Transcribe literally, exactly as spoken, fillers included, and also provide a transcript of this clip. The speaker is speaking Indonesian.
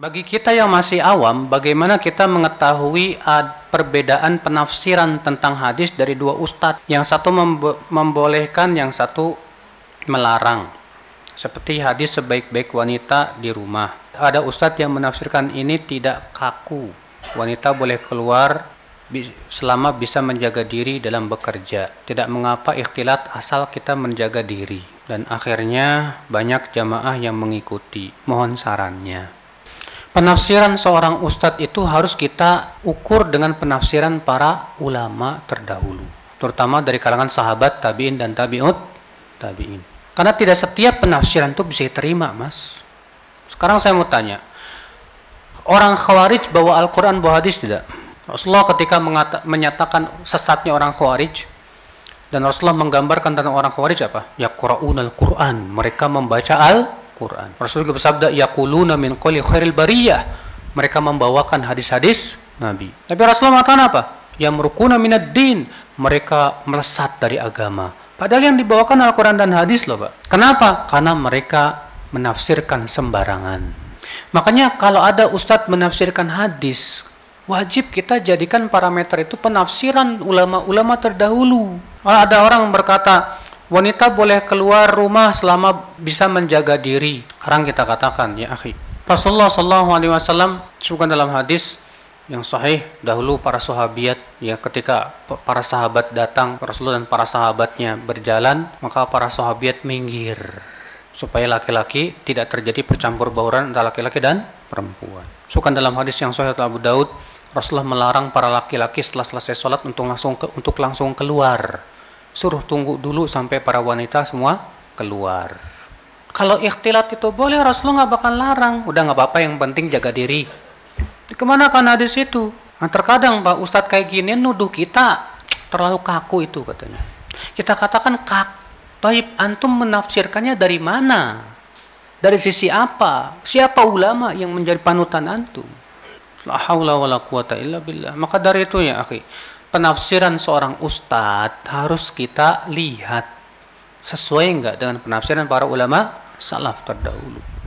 Bagi kita yang masih awam, bagaimana kita mengetahui ad, perbedaan penafsiran tentang hadis dari dua ustadz? Yang satu membo membolehkan, yang satu melarang. Seperti hadis sebaik-baik wanita di rumah. Ada ustadz yang menafsirkan ini tidak kaku. Wanita boleh keluar selama bisa menjaga diri dalam bekerja. Tidak mengapa ikhtilat asal kita menjaga diri. Dan akhirnya banyak jamaah yang mengikuti. Mohon sarannya. Penafsiran seorang ustadz itu harus kita ukur dengan penafsiran para ulama terdahulu, terutama dari kalangan sahabat, tabi'in dan tabi'ut tabi'in. Karena tidak setiap penafsiran itu bisa diterima, Mas. Sekarang saya mau tanya, orang Khawarij bawa Al-Quran, bawa hadis tidak? Rasulullah ketika menyatakan sesatnya orang Khawarij, dan Rasulullah menggambarkan tentang orang Khawarij apa? Yaqra'unal Quran, mereka membaca Al Quran. Rasulullah bersabda, yaquluna min qawli khairil bariyah, mereka membawakan hadis-hadis Nabi. Tapi Rasulullah mengatakan apa? Yamrukuna minad din, mereka melesat dari agama. Padahal yang dibawakan Al-Quran dan hadis loh, Pak. Kenapa? Karena mereka menafsirkan sembarangan. Makanya kalau ada ustadz menafsirkan hadis, wajib kita jadikan parameter itu penafsiran ulama-ulama terdahulu. Kalau ada orang berkata, wanita boleh keluar rumah selama bisa menjaga diri. Sekarang kita katakan, ya akhi, Rasulullah shallallahu alaihi wasallam sebutkan dalam hadis yang sahih, dahulu para sahabiat, ya ketika para sahabat datang, Rasulullah dan para sahabatnya berjalan, maka para sahabiat minggir supaya laki-laki tidak terjadi percampur bauran antara laki-laki dan perempuan. Sebutkan dalam hadis yang sahih Abu Daud, Rasulullah melarang para laki-laki setelah selesai sholat untuk langsung ke, untuk langsung keluar. Suruh tunggu dulu sampai para wanita semua keluar. Kalau ikhtilat itu boleh, Rasulullah nggak bakal larang. Udah nggak apa-apa, yang penting jaga diri. Kemana kan hadis itu? Nah, terkadang Pak Ustadz kayak gini nuduh kita terlalu kaku itu katanya. Kita katakan kak, baik, antum menafsirkannya dari mana? Dari sisi apa? Siapa ulama yang menjadi panutan antum? La haula wala quwata illa billah. Maka dari itu ya akhi, penafsiran seorang ustadz harus kita lihat sesuai enggak dengan penafsiran para ulama salaf terdahulu.